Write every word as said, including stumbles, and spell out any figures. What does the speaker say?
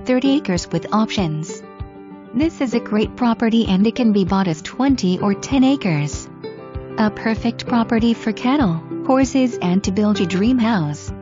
thirty acres with options. This is a great property and it can be bought as twenty or ten acres. A perfect property for cattle, horses and to build your dream house.